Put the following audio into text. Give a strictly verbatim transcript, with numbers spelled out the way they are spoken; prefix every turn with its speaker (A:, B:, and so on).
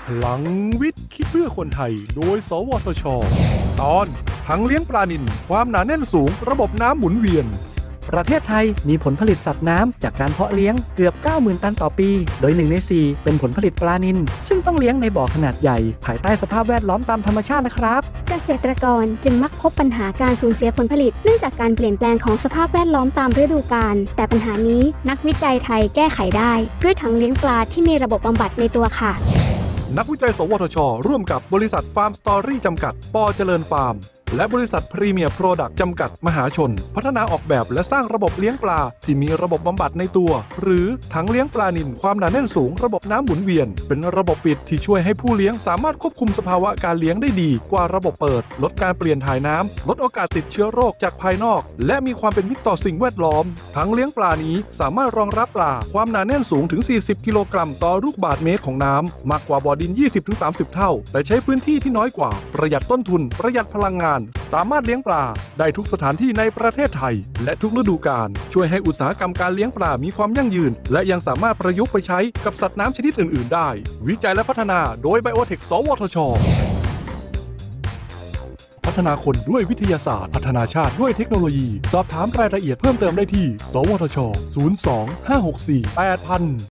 A: พลังวิทย์คิดเพื่อคนไทยโดยสวทช.ตอนถังเลี้ยงปลานิลความหนาแน่นสูงระบบน้ำหมุนเวียน
B: ประเทศไทยมีผลผลิตสัตว์น้ำจากการเพาะเลี้ยงเกือบ เก้าหมื่น ตันต่อปีโดยหนึ่งในสี่เป็นผลผลิตปลานิลซึ่งต้องเลี้ยงในบ่อขนาดใหญ่ภายใต้สภาพแวดล้อมตามธรรมชาตินะครับ
C: เกษตรกรจึงมักพบปัญหาการสูญเสียผลผลิตเนื่องจากการเปลี่ยนแปลงของสภาพแวดล้อมตามฤดูกาลแต่ปัญหานี้นักวิจัยไทยแก้ไขได้ด้วยถังเลี้ยงปลาที่มีระบบบำบัดในตัวค่ะ
A: นักวิจัยสวทช.ร่วมกับบริษัทฟาร์มสตอรี่จำกัดปเจริญฟาร์มและบริษัทพรีเมียร์โปรดักต์จำกัดมหาชนพัฒนาออกแบบและสร้างระบบเลี้ยงปลาที่มีระบบบำบัดในตัวหรือถังเลี้ยงปลานิลความหนาแน่นสูงระบบน้ำหมุนเวียนเป็นระบบปิดที่ช่วยให้ผู้เลี้ยงสามารถควบคุมสภาวะการเลี้ยงได้ดีกว่าระบบเปิดลดการเปลี่ยนถ่ายน้ำลดโอกาสติดเชื้อโรคจากภายนอกและมีความเป็นมิตรต่อสิ่งแวดล้อมถังเลี้ยงปลานี้สามารถรองรับปลาความหนาแน่นสูงถึงสี่สิบกิโลกรัมต่อลูกบาศก์เมตรของน้ำมากกว่าบ่อดิน ยี่สิบถึงสามสิบ เท่าแต่ใช้พื้นที่ที่น้อยกว่าประหยัดต้นทุนประหยัดพลังงานสามารถเลี้ยงปลาได้ทุกสถานที่ในประเทศไทยและทุกฤดูกาลช่วยให้อุตสาหกรรมการเลี้ยงปลามีความยั่งยืนและยังสามารถประยุกต์ไปใช้กับสัตว์น้ำชนิดอื่นๆได้วิจัยและพัฒนาโดยไบโอเทค สวทช.พัฒนาคนด้วยวิทยาศาสตร์พัฒนาชาติด้วยเทคโนโลยีสอบถามรายละเอียดเพิ่มเติมได้ที่สวทช. ศูนย์ สอง ห้า หก สี่ แปด ศูนย์ ศูนย์